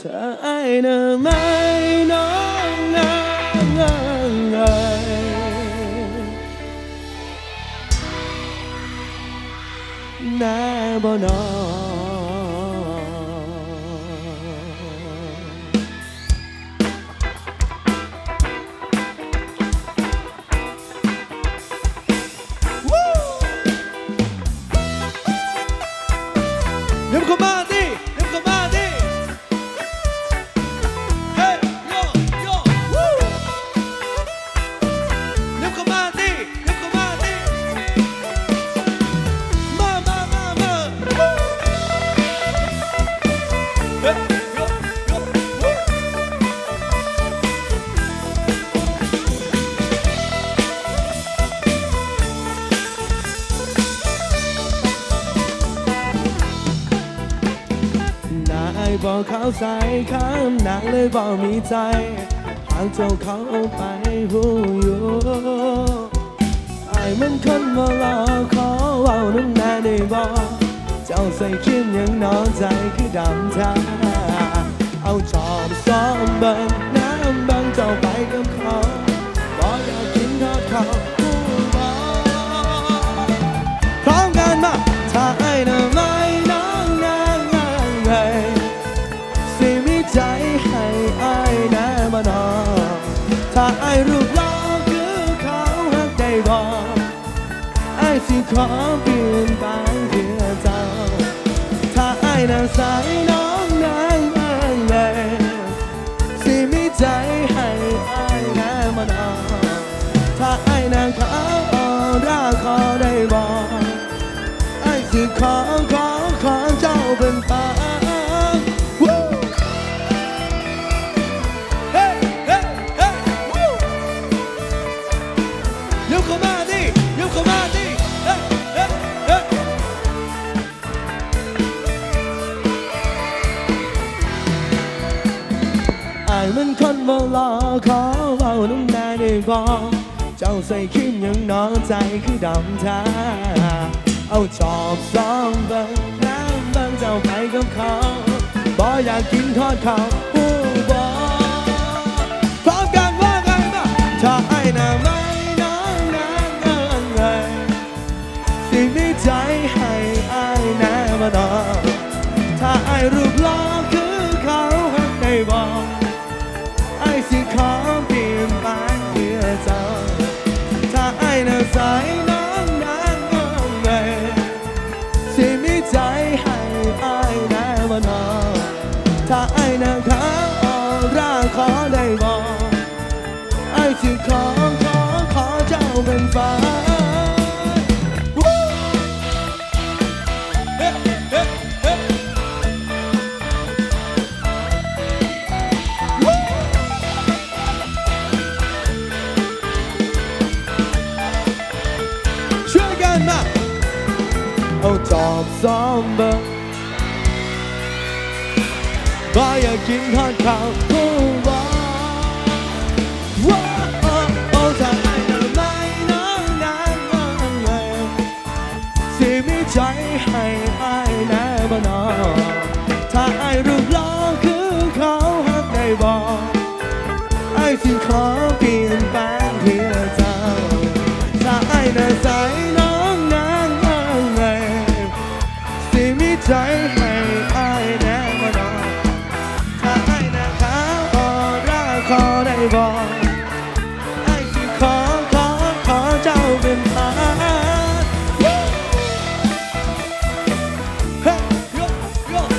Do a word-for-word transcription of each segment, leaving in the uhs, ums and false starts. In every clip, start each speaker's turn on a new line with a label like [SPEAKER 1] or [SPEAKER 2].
[SPEAKER 1] อไอ้น่ะไม่น้องนางเอ๋ยแน่บ่น้องเดี๋ยวเข้ามาดิเดี๋ยวเข้ามาดิเฮ้ยโยโย่วู้เดี๋ยวเข้ามาดิเดี๋ยวเข้ามาดิมามามามาวู้เฮ้ยโยโย่วู้บอกเขาใส่ข้ามหนักเลยบอกมีใจหากเจ้าเขาไปหูอยู่ไอ้มันคนมาหลอกขอว่าน้ำหน้าได้บอกเจ้าใส่คิดยังนอนใจคือดำชาเอาจอบซ้อมเบิ่งน้ำเบิ่งเจ้าไปกับเขาบอกอยากกินทอดเขาหูบอกพร้อมกันมาถ้าไอ้น่ะไม่น้องนางเอ๋ยใจให้อายแน่บ่น้องถ้าอายรูปหล่อคือเขาหักได้บ่อายสิขอเปลี่ยนแปลงเพื่อเจ้าถ้าอายน่ะใส่น้องนางเอ๋ยสิมีใจให้อายแน่บ่น้องถ้าอายน่ะขอรักขอได้บ่อายสิขอขอขอเจ้าเป็นแฟนมันคนบ่หลอกขอเว้าน้ำหน้าได้บอกเจ้าใส่คิมยังนอนใจคือดำชาเอาจอบซ้อมเบิ่งน้ำเบิ่งเจ้าไปกับเขาบ่อยากกินทอดเขาหูบ่พร้อมกันว่าไงบ้างถ้าไอ้น่ะไม่น้องนางเอ๋ยสิมีใจให้ไอ้แน่บ่น้องถ้าไอ้รูปหล่อคือเขาหักได้บอกสิขอเปลี่ยนแปลงเพื่อเจ้าถ้าไอ้น่ะใส่น้องนางเอ๋ยสิมีใจให้ไอ้แน่บ่น้องถ้าไอ้น่ะขอรักขอได้บอกไอ้สิขอขอขอเจ้าเป็นแฟนเอาจอบซ้อมเบิ่งบ่อยากกินทอดข้าวหูบ่ว้าวโอ้ถ้าไอ้น่ะไม่น้องนางเอ๋ยสิมีใจให้ไอ้แน่บ่น้องถ้าไอ้รูปหล่อคือเขาหักได้บอกไอ้สิขอเปลี่ยนแปลงเพื่อเจ้าถ้าไอ้น่ะใส่ใจให้อายแน่บ่น้องถ้าอายน่ะขอรักขอได้บอกอายสิขอขอขอเจ้าเป็นแฟนเฮ้ยโยโย่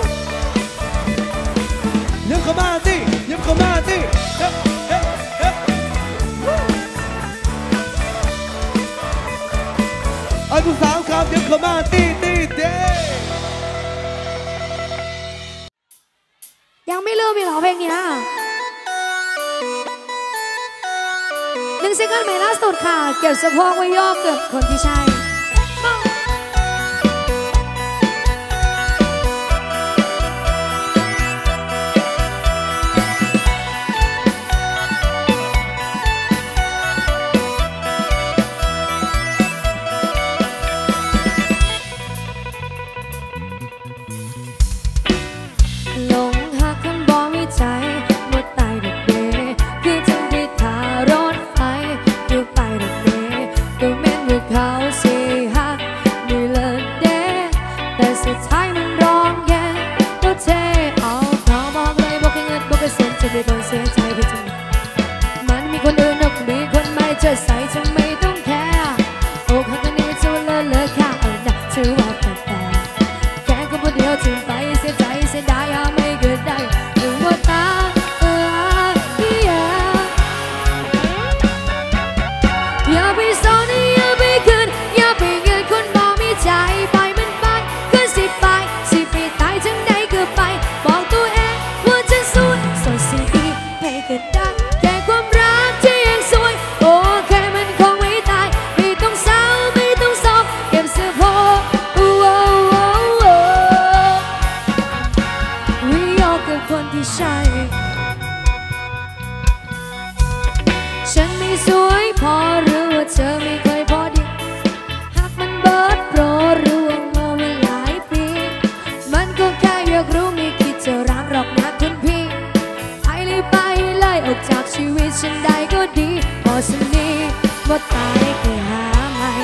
[SPEAKER 1] ยิ้มเข้ามาดิยิ้มเข้ามาดิเฮ้ยเฮ้ยเฮ้ยไอ้ผู้สาวครับยิ้มเข้ามาดิดิเด้
[SPEAKER 2] ยังไม่เริ่มอีกเหรอเพลงเนี้ยหนึ่งซิงเกิลใหม่ล่าสุดค่ะเก็บสะโพกไว้ย่อเกิดคนที่ใช่ลงหักคนจะไม่ต้องเสียใจไปจนมันมีคนอื่นนอกมีคนใหม่เจอใส่จะไม่ต้องแคร์โอ้ครั้งนี้จะเลอะเลอะค่าเอาหนักถือว่าแปลกแค่คนเดียวถึงไปเสียใจเสียดายเอาไม่เกิดได้ถึงว่าตาเอออย่าไปสอนอย่าไปคืนอย่าไปเงินคนมองไม่ใจไปมันไปก็สิไปสิไปตายจังใดก็ไปบอกตัวเองว่าจะสู้สดสิดีให้เกิดได้แค่ความรักที่ยังสวยโอเคมันคงไม่ตายไม่ต้องเศร้าไม่ต้องโศกเก็บเสื้อผ้าวิยอกับคนที่ใช่ฉันไม่สวยพอหรือว่าเธอไม่เคยพอดีหากมันเบิดโปรหรือว่าโง่มาหลายปีมันก็แค่อยากรู้ไม่คิดจะรักหรอกนะคุณพี่ไปเลยไปเลยออกจากชีวิตฉันได้ก็ดีพอฉันนี้ว่าตายเคยหาใหม่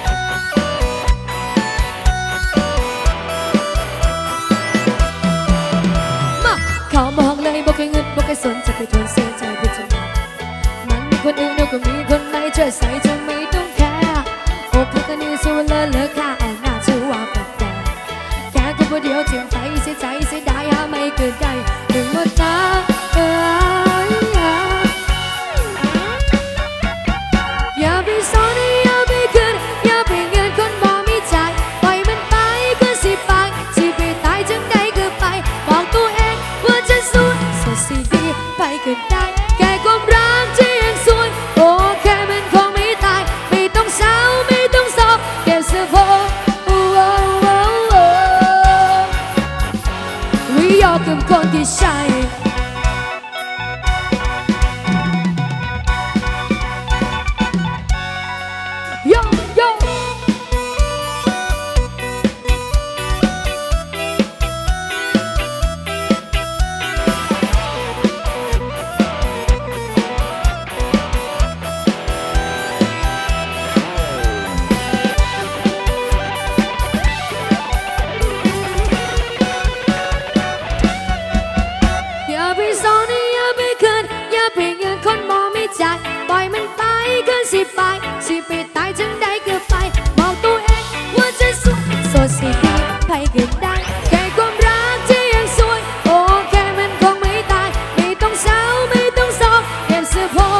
[SPEAKER 2] มาเขาบอกเลยบอกแค่เงินบอกแค่สนจะไปทนเสียใจไปจนคนอื่นเราก็มีคนไม่ช่วยใส่จะไม่ต้องแคร์โอ้พวกนี้สู้เลอะเลอะค่าเอาหน้าชื่อว่าแปลกแค่คนเดียวถึงไปเสียใจเสียดายหาไม่เกิดได้ถึงหมดตาเอออย่าไปสอนอย่าไปคืนอย่าไปเงินคนมองไม่ใจปล่อยมันไปก็สิไปสิไปตายจังใดก็ไปบอกตัวเองว่าจะสู้สดสิดีไปก็ได้แค่ความรักที่โอเคมันคงไม่ตายไม่ต้องเศร้าไม่ต้องโศกเก็บเสื้อผ้าวิยอกับคนที่ใช่โยโยปล่อยมันไปก็สิไปสิไปตายจังใดก็ไปบอกตัวเองว่าจะสู้สดสิดีไปก็ได้แค่ความรักที่ยังสวยโอเคมันคงไม่ตายไม่ต้องเศร้าไม่ต้องโศกเก็บเสื้อผ้า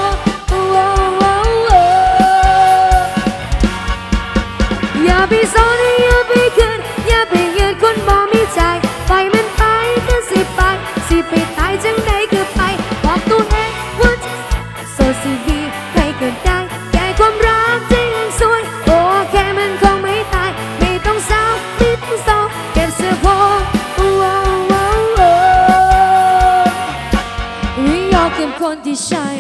[SPEAKER 2] อย่าไปสอนอย่าไปคืนอย่าไปเงินคนมองไม่ใจปล่อยมันไปก็สิไปสิไปตายจังใดก็ไปบอกตัวเองว่าโซซีดีใครเกิดได้แค่ความรักที่ยังสวยโอเคมันคงไม่ตายไม่ต้องเศร้าไม่ต้องโศกเก็บเสื้อผ้าวิยอกับคนที่ใช่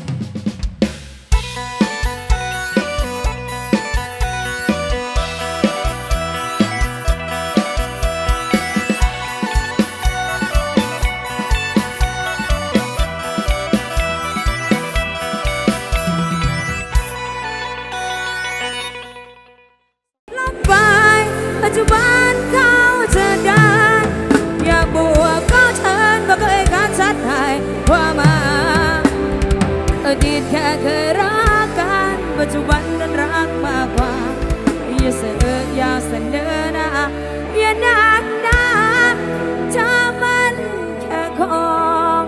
[SPEAKER 2] ปัจจุบันเขาเจอกันอยากบวกก็เชิญบอกเคยการชัดให้ว่ามาอดีตแค่เคยรักกันปัจจุบันนั้นรักมากกว่าอย่าเสนออย่าเสนอหน้าอย่านักหนาเธอมันแค่ของ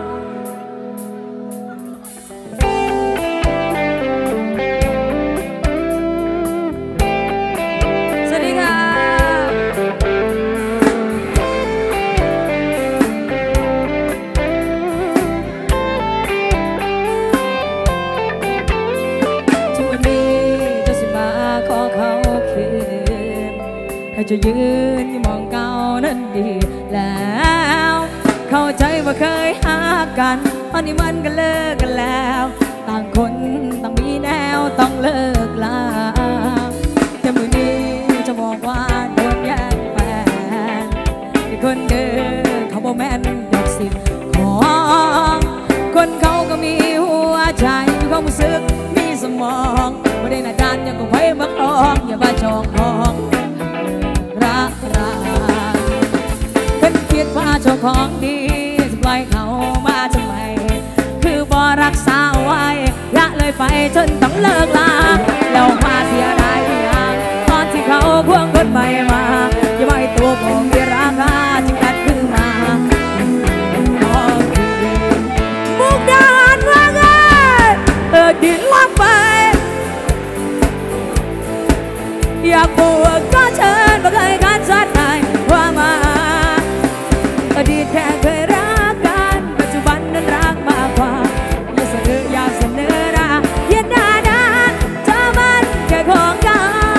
[SPEAKER 2] สวัสดีค่ะให้จะยืนมองเก่านั้นดีแล้วเข้าใจว่าเคยหากันตอนนี้มันก็เลิกกันแล้วต่างคนต่างมีแนวต้องเลิกลาแต่มือนี้จะบอกว่าโดนแย่งแฟนที่คนเดินเขาบอกแม่นดอกสิของคนเขาก็มีหัวใจมีความรู้สึกมีสมองไม่ได้หน้าด้านยังก็ไว้บักรองอย่าบ้าจองของรักรักเป็นเพียงว่าเจ้าของดีจะปล่อยเขามาทำไมรักษาไว้ละเลยไปจนต้องเลิกลาแล้วมาเสียดายอย่างตอนที่เขาควงคนใหม่มายังไม่ตัวผมมีราคาจึงตัดคือมามุกดาหารว่าไงเออดินลับไปอยากบวกก็เชิญมาเคยกันสักหน่อยว่ามาอดีตแค่เคยรักกันปัจจุบันนั้นรักมากกว่าอย่าเสนออย่าเสนอนะเย็นหน้านะเธอมันแค่ของเก่า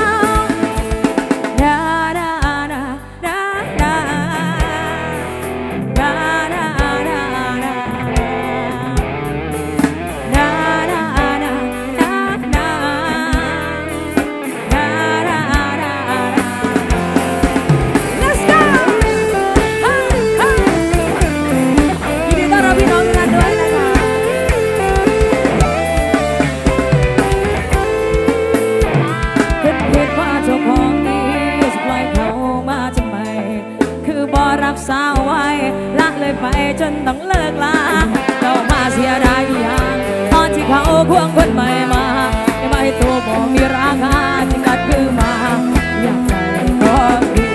[SPEAKER 2] นานานานานานานานานารักษาไว้ละเลยไปจนต้องเลิกลาเรามาเสียดายอย่างตอนที่เขาควงคนใหม่มาไม่ไม่ตัวบอกมีราคาจึงกัดคือมาอยากใจก็ดี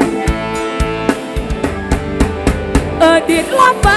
[SPEAKER 2] เออดิดลับไป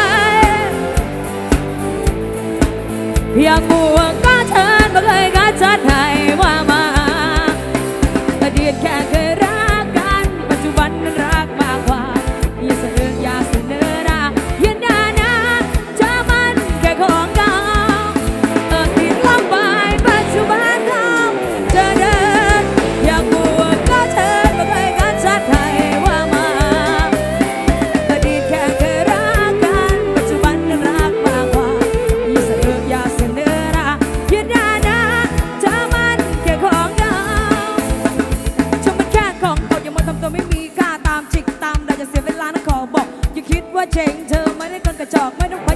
[SPEAKER 2] อยากบวกก็เชิญมาเคยกัดจัดให้ว่ามาอดีตแค่เคยรักกันปัจจุบันนั้นรักมากกว่าอย่าเสนออย่าเสนอนะยันนานะเธอมันแค่ของเก่าเออติดลำไปปัจจุบันเราจะเดินอยากบวกก็เชิญมาเคยกันสักไทยว่ามาอดีตแค่เคยรักกันปัจจุบันนั้นรักมากกว่าอย่าเสนออย่าเสนอนะยันนานะเธอมันแค่ของเก่าชมมันแค่ของเก่าอย่ามาทำตัวไม่มีค่าตามจิกตามได้จะเสียเวลานะขอบอกอย่าคิดว่าเจ๋งเธอไม่ได้คนกระจอกไม่ต้องไป